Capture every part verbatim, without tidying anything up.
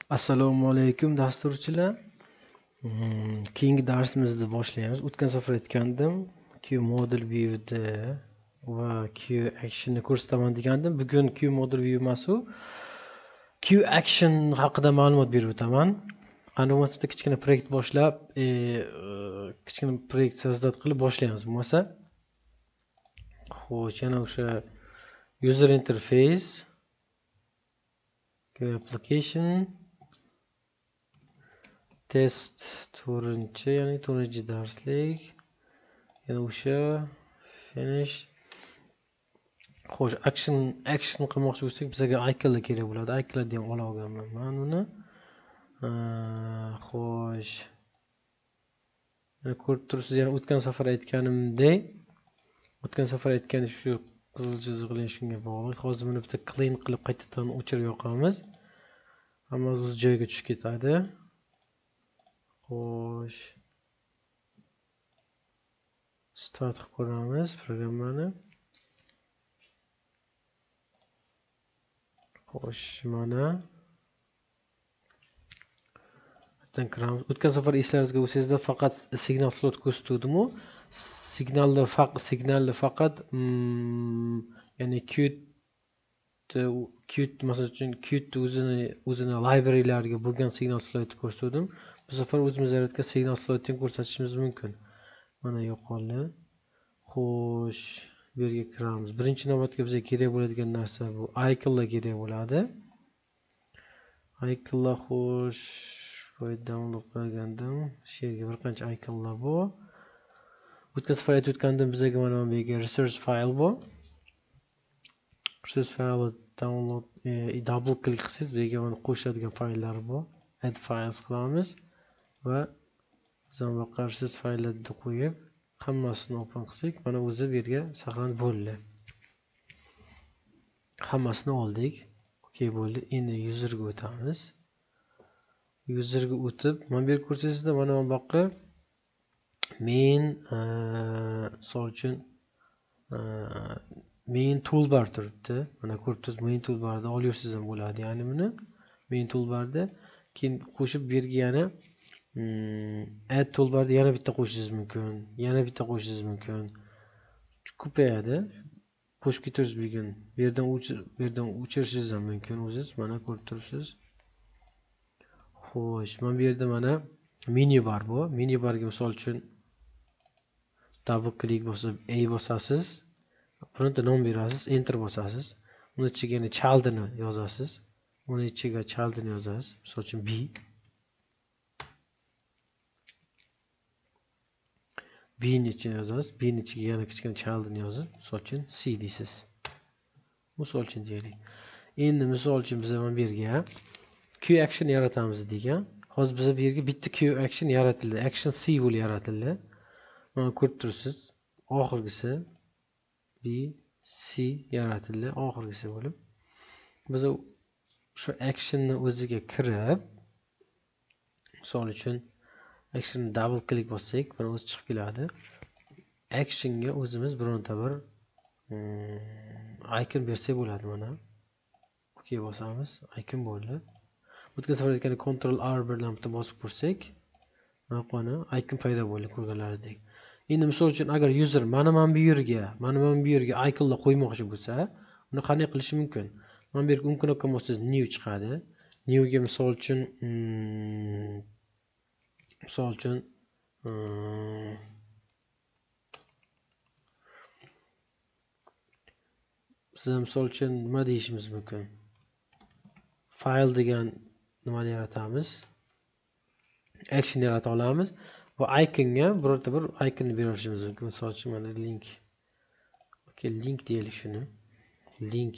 Assalomu alaykum dasturchilar. Hmm, Keyingi darsimizni boshlaymiz. O'tgan safar aytgandim, Q model view'da va Q action'ni ko'rsataman degandim. Bugun Q model view emas u. Q action haqida ma'lumot berib o'taman. Qanday bo'lmasa kichkina proyekt boshlab, e, kichkina proyekt sozdat qilib boshlaymiz bo'lmasa. Xo'sh, yana o'sha user interface, Q application test to'rtinchi, ya'ni to'rtinchi darslik. Yana o'sha finish. Xo'sh, action action qilmoqchi bo'lsak, bizga iconlar kerak bo'ladi. Iconlarni ham ola olganman men uni. Xo'sh. Mana ko'rib turibsiz, yana o'tgan safar aytganimdek, o'tgan safar aytgan shu qizil chiziq bilan shunga bog'liq. Hozir buni bitta clean qilib qaytadan o'chirib yoqamiz. Hammasi o'z joyiga tushib ketadi. Xo'sh. Start qilib ko'ramiz programmani. Xo'sh, mana o'tgan safar eslaringizga bo'lsangizda faqat signal slot ko'rsatdim-u. Signalni faqat signalni faqat ya'ni Qt Qt masalan uchun Qt o'zini o'zini librarylariga bo'lgan signal slotni ko'rsatdim. Bu safar o'zimiz yaratgan signal slotni ko'rsatishimiz mumkin. Mana yo'qoldi. Xo'sh, bu yerga kiramiz. Birinchi navbatga bizga kerak bo'ladigan narsa bu iconlar kerak bo'ladi. Iconlar xo'sh, voy download qilgandim. Shu yerga bir qancha iconlar bor. O'tgan safar aytib o'tgandim, bizga mana bu yerga resource file bor. Resource file download e, double click qilsangiz, bu yerga mana qo'shadigan fayllar bor. Add files qilamiz va biz ham bu resource fayllarni qo'yib, hammasini open qilsak, mana o'zi bu yerga saqlanib bo'ldi. Hammasini oldik. Okey bo'ldi. Endi userga o'tamiz. Userga o'tib, mana bu yerga ko'rsangizda mana bu yoqqa main misol uchun main toolbar turibdi. Mana ko'rib turibsiz, main toolbarda olursiz ham bo'ladi. Ya'ni buni main toolbarda keyin qo'shib bu yerga yana add toolbarda yana bitta qo'shishingiz mumkin. Yana bitta qo'shishingiz mumkin. Ko'payadi. Qo'shib ketaversiz bugun. Bu yerdan bu yerdan o'chirishingiz ham mumkin o'zingiz. Mana ko'rib turibsiz. Xo'sh, mana bu yerda mana menu bar bu. Menu barga misol uchun double click bosib A bosasiz. Bironta nom berasiz, enter bosasiz. Uni ichiga yana childni yozasiz. Uni ichiga childni yozasiz. Misol uchun B. B ni ichiga yozasiz. B ni ichiga yana kichkina childni yozib, misol uchun C deysiz. Misol uchun deylik. Endi misol uchun biz mana bu yerga Q action yaratamiz degan. Hozir biz bu yerga bitta Q action yaratildi. Action C bo'lib yaratildi. Mana ko'rib turibsiz. Oxirgisi B C yaratildi. Oxirgisi bo'lib. Biz shu actionni o'ziga kirib, misol uchun action double click bossak, mana o'zi chiqib keladi. Actionga o'zimiz bironta bir icon bersak bo'ladi mana. Okey bosamiz, icon bo'ldi. O'tgan safar aytgan Ctrl R bilan bitta bosib ko'rsak, mana qani icon paydo bo'ldi ko'rganlaringizdek. Endi misol uchun agar user mana mana bu yerga, mana mana bu yerga iconlar qo'ymoqchi bo'lsa, uni qanday qilish mumkin? Mana bu yerga mumkin ekan bo'lsangiz new chiqadi. New ga misol uchun misol uchun biz misol uchun nima deyishimiz mumkin? File degan nimani yaratamiz? Action yarata olamiz. Bu iconga birorta bir iconni berishimiz mumkin. Misol uchun mana link. Okey, link deylik shuni. Link.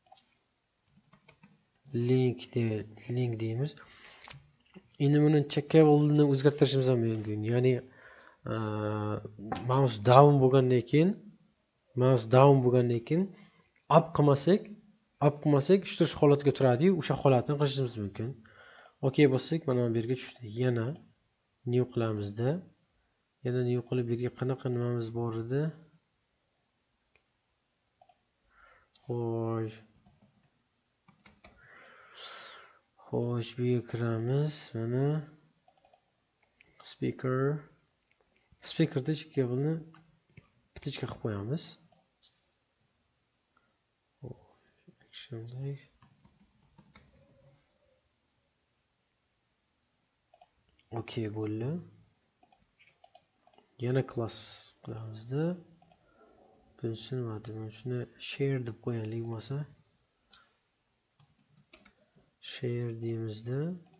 Link de link deymiz. Endi buni checkable'ni o'zgartirishimiz ham mumkin. Ya'ni mouse down bo'lgandan keyin mouse down bo'lgandan keyin up qilmasak, up qilmasak shu holatga turadi-yu, o'sha holatni qilishimiz mumkin. Okey bo'lsak, mana bu yerga tushdi. Yana new qilamizda. Yana new qilib bu yerga qanaqa nimamiz bor edi? Xo'sh. Xo'sh, bu yerga kiramiz. Mana speaker. Speakerda ikki kabelni bitishga qilib qo'yamiz. Shunday. Okey bo'ldi. Yana class qilamizda. Tushunmadi. Men shuni share deb qo'yaylik bo'lsa. Share deymizda.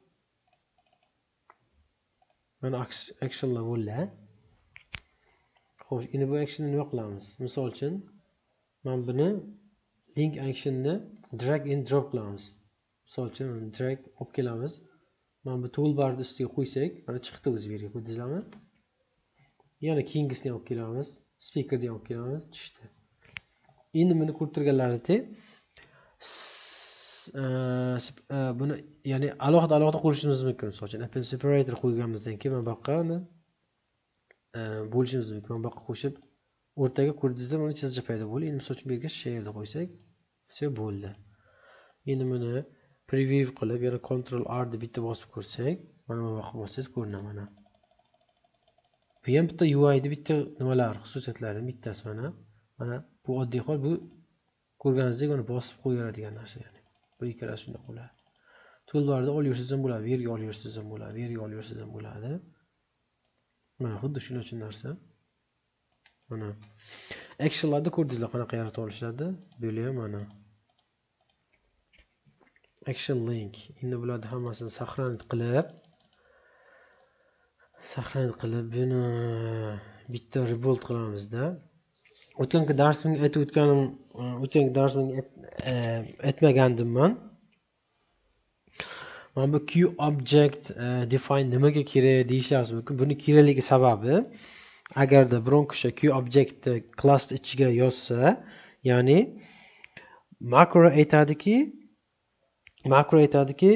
Mana actionlar bo'ldi. Xo'sh, endi bu actionni nima qilamiz? Misol uchun, men buni link actionni drag and drop qilamiz. Misol uchun drag olib kelamiz. Men bu toolbarni ustiga qo'ysak, mana chiqdi o'zi yerga, ko'rdingizmi? Yana keyingisini olib kelamiz. Speakerni olib kelamiz, tushdi. Endi buni ko'rib turganlaringizdek, buni ya'ni alohida alohida qo'yishimiz mumkin. Misol uchun append separator qo'yganimizdan keyin mana bu yoqqa bo'lishimiz mumkin. Mana bu yoqqa qo'shib o'rtaga ko'rdingizda mana chizgi paydo bo'ldi. Endi misol uchun bu yerga share deb qo'ysak, все bo'ldi. Endi buni preview qilib, yana control R deb bitta bosib ko'rsak, mana bu yoqqa bossangiz ko'rinadi mana. Bu ham bitta U I da bitta nimalar, xususiyatlarining bittasi mana. Mana bu oddiy hol, bu ko'rganingizdek uni bosib qo'yadigan narsa ya'ni. Bu ikkalasi shunday bo'ladi. Toolbarda olyursiz ham bo'ladi, yerga olyursiz ham bo'ladi, yerga olyursiz ham bo'ladi. Mana xuddi shuning uchun narsa. Mana actionlarni ko'rdingizlar qanaqa yaratib olishadi? Buni ham mana. Action link. Endi bularni hammasini saqlanib qilib, saqlanib qilib buni bitta rebuild qilamizda. O'tgangi darsimda aytib o'tganim, o'tgangi darsimda aytmagandim-man. Mana bu QObject define nimaga kerak deyishingiz mumkin. Buni kerakligi sababi, agarda biron kishi QObject class ichiga yozsa, ya'ni makro aytadiki, makro aytadiki,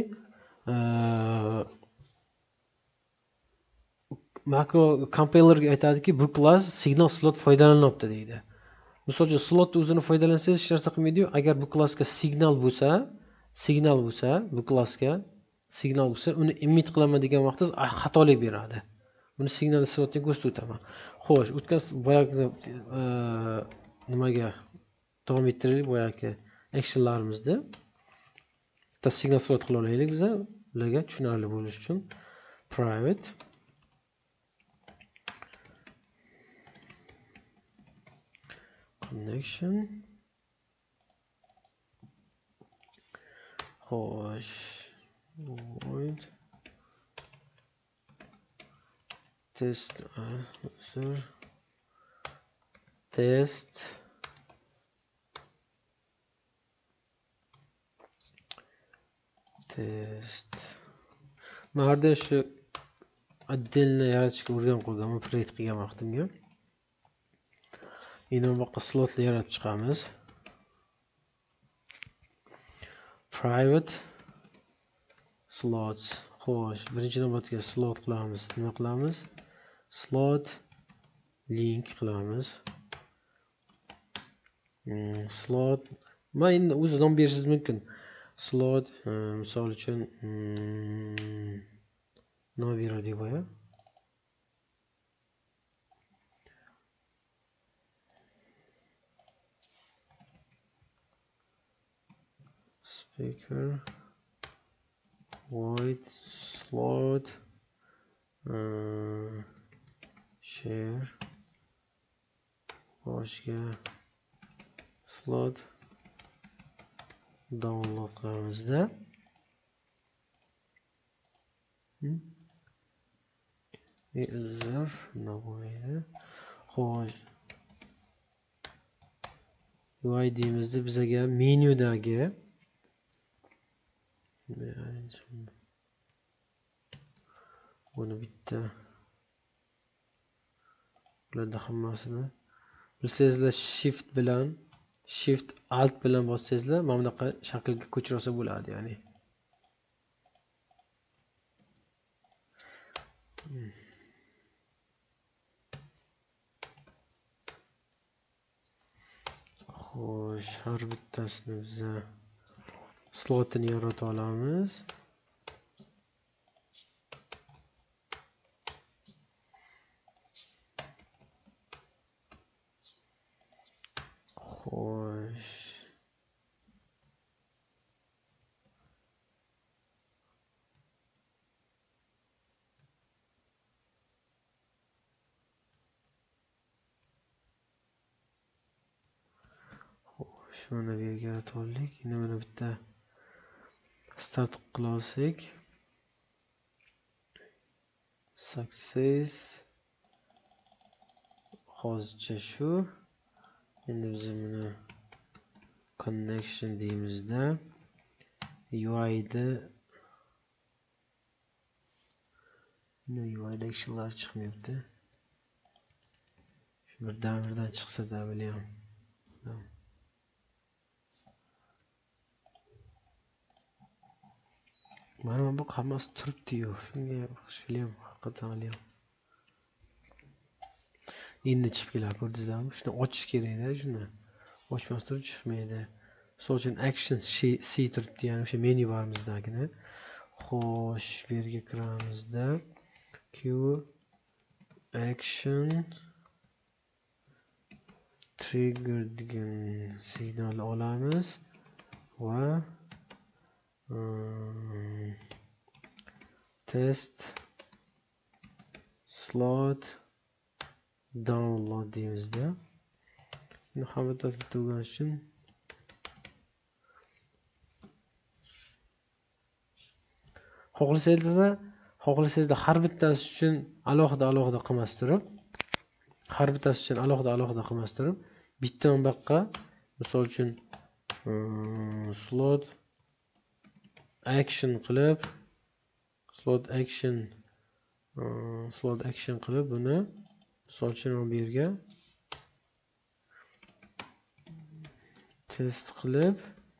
makro compilerga aytadiki, bu class signal slot foydalanyapti deydi. Misol uchun slotni o'zini foydalansangiz hech narsa qilmaydi-yu. Agar bu klassga signal bo'lsa, signal bo'lsa, bu klassga signal bo'lsa, uni emit qilaman degan vaqtda xatolik beradi. Buni signal slotni ko'rsatib o'taman. Xo'sh, o'tgan boyagi nimaga davom ettiraylik, boyagi actionlarimizda. Bitta signal slot qila olaylik biz, ularga tushunarli bo'lish uchun. Private connection. Xo'sh, void test user test test. Mana shu отдельно yaratishga o'rganib qo'yganman, create qilgan vaqtimga. Endi bu yoqqa slotni yaratib chiqamiz. Private slots. Xo'sh, birinchi navbatga slot qilamiz. Nima qilamiz? Slot link qilamiz. Hmm, slot. Mana endi o'zi nom berishingiz mumkin. Slot, misol uchun hmm, nom beraylik boya. Speaker void slot uh, share boshga slot download qilamizda. Hmm. User navoiyda. Xo'sh. U I D'imizda bizga menyudagi buni bitta bularda hammasini bilsangizlar shift bilan shift alt bilan bossangizlar mana bunaqa shaklga ko'chirsa bo'ladi, ya'ni. Xo'sh, har bittasini biz slotini yarata olamiz. Xo'sh. Xo'sh, mana bu yerga yaratib oldik. Endi mana bitta start qila olsak. Success. Hozircha shu. Endi biz buni connection deymizda U I da U I da actionlar chiqmayapti. Shu bir damirdan chiqsa da bilyam. Mana bu hammasi turibdi-yu. Shunga xushfilim haqiqatan ham. Endi chiqib keladi, ko'rdingizlarmi? Shuni ochish kerak-da, shuni. Ochmasdan chiqmaydi. Misol uchun action C turibdi, ya'ni o'sha menu barimizdagini. Xo'sh, bu yerga kiramizda Q action trigger degan signal olamiz va um, test slot download deymizda. Endi hamma bitta o'rganish uchun xohlasangizlar, xohlasangizlar har bittasi uchun alohida alohida qilmas turib, har bittasi uchun alohida alohida qilmas turib, bittadan boshqa, misol uchun slot action qilib, slot action slot action qilib buni misol uchun bu yerga test qilib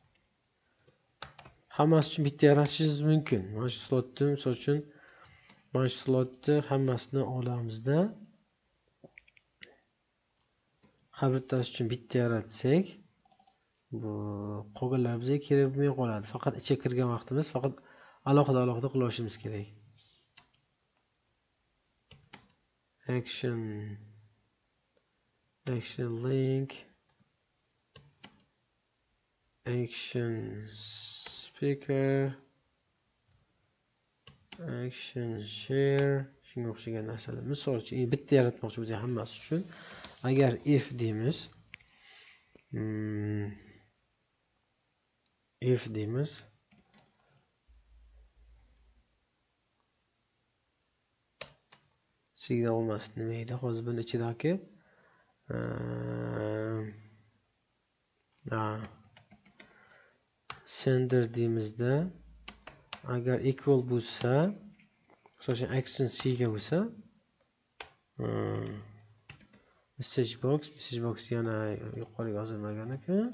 hammasi uchun bitta yaratishingiz mumkin. Mana shu slotni misol uchun mana shu slotni hammasini olamizda har bittasi uchun bitta yaratsak, bu qolganlar bizga kerak bo'lmay qoladi. Faqat ichiga kirgan vaqtimiz faqat alohida alohida qila olishimiz kerak. Action action link action speaker action share shunga o'xshagan narsalar. Misol uchun bitta yaratmoqchi bo'lsak hammasi uchun agar if deymiz hmm, if deymiz signal olmasdi nima edi? Hozir buni ichidagi sender deymizda agar equal bo'lsa, masalan action C ga bo'lsa, message box, message box yana yuqoriga yozilmagan ekan.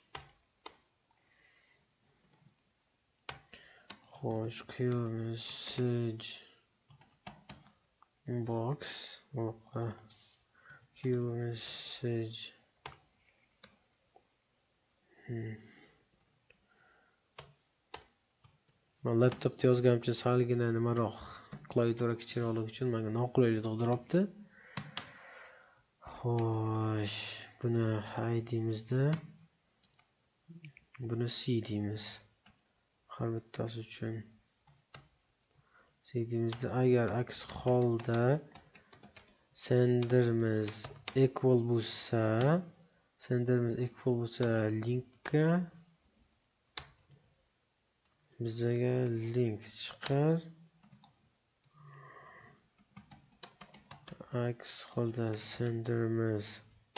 Xo'sh, Q message box, Q message hmm. Men laptopda yozganimcha salgina nimaroq klaviatura kichikroqligi uchun menga noqulaylik tug'diribdi. Xo'sh, buni hay deymizda, buni C deymiz. Har bittasi uchun C deymizda. Agar aks holda senderimiz equal bo'lsa, senderimiz equal bo'lsa linkka bizga link chiqar. Aks holda senderimiz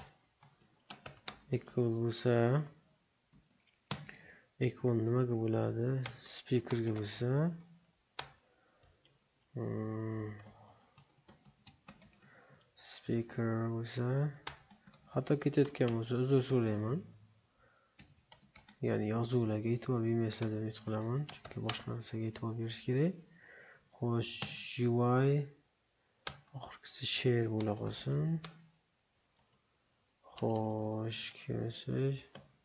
equal bo'lsa, equal nimaga bo'ladi? Speakerga bo'lsa, hmm. speaker bo'lsa, hatto ketayotgan bo'lsa uzr so'rayman. Ya'ni yozuvlarga e'tibor bermaysizlar deb umid qilaman, chunki boshqa narsaga e'tibor berish kerak. Xo'sh, U I oxirgisi share bo'la qolsin. Xo'sh, message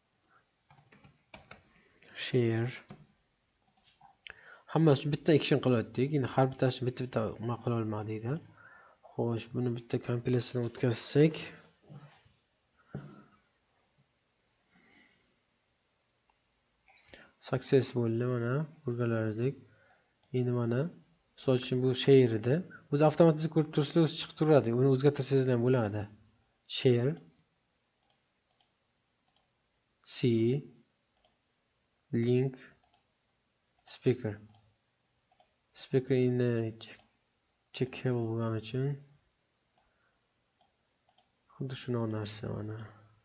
share. Hammasi bitta action qilyaptik. Endi har bittasini bitta-bitta nima qila olmadik-da. Xo'sh, buni bitta kompilatsiyadan o'tkazsak, Success bo'ldi mana. Ko'rganlaringizdek. Endi mana misol uchun bu share edi. O'zi avtomatik ko'rib turibsizlar, o'zi chiqib turadi. Uni o'zgartirsangiz ham bo'ladi. Share C link speaker speaker in checkable bo'lgani uchun xuddi shunaqa narsa mana.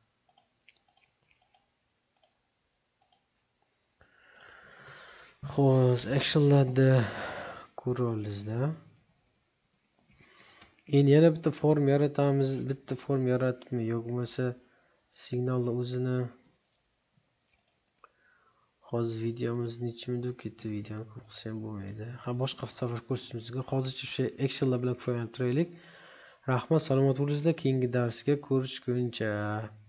Xo'sh, actionlarda ko'rildingizda. Endi yana bitta form yaratamiz. Bitta form yaratmi yo'q bo'lmasa signalni o'zini hozir videomiz necha minut ketdi, videoni ko'p qilsam bo'lmaydi. Ha, boshqa safar ko'rsatishimizga hozircha o'sha actionlar bilan kifoyalanib turaylik. Rahmat, salomat bo'lingizlar. Keyingi darsga ko'rishguncha.